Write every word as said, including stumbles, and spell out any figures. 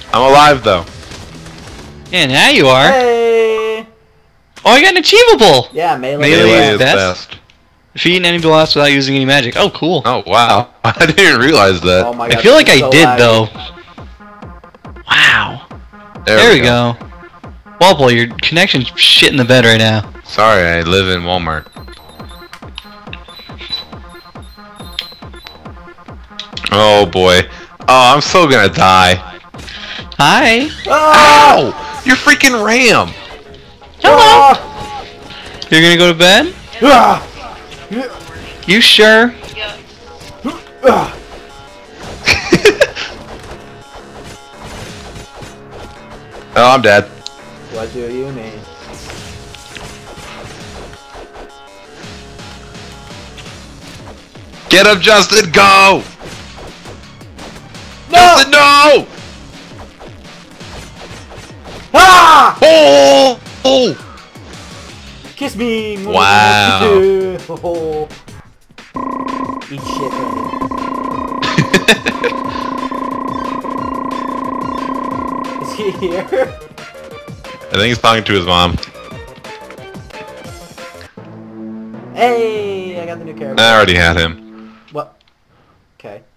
I'm alive though. Yeah, now you are. Hey! Oh, I got an achievable! Yeah, melee, Melee Melee is is best. best. Defeat an enemy boss without using any magic. Oh, cool. Oh wow, I didn't realize that. Oh my god. I feel like this is I so did, laggy. though. Wow. There, There we we go. Wobble, your connection's shit in the bed right now. Sorry, I live in Walmart. Oh boy. Oh, I'm so gonna die. Hi. Ah! Ow! You're freaking Ram! Hello. Ah! You're gonna go to bed? Ah! You sure? Ah! Oh, I'm dead. What do you mean? Get him, Justin, go! No! Justin, no! Ah! Oh! Oh! Kiss me! Wow. Oh. Eat shit, Brandon. Is he here? I think he's talking to his mom. Hey! I got the new character. I already had him. What? Okay.